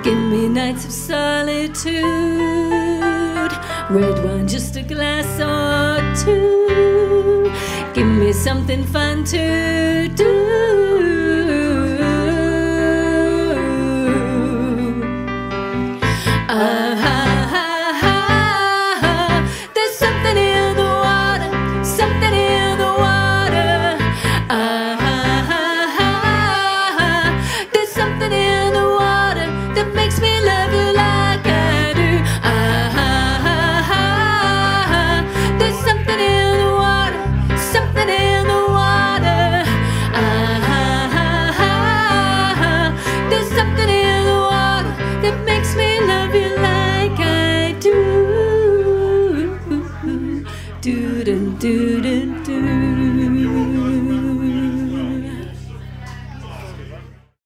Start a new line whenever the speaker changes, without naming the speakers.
Give me nights of solitude, red wine, just a glass or two. Give me something fun to do. There's something in the water, something in the water. There's something in the water that makes me love you like I do. There's something in the water, something in the water. There's something in the water that makes me love you like I do. Do do do do do.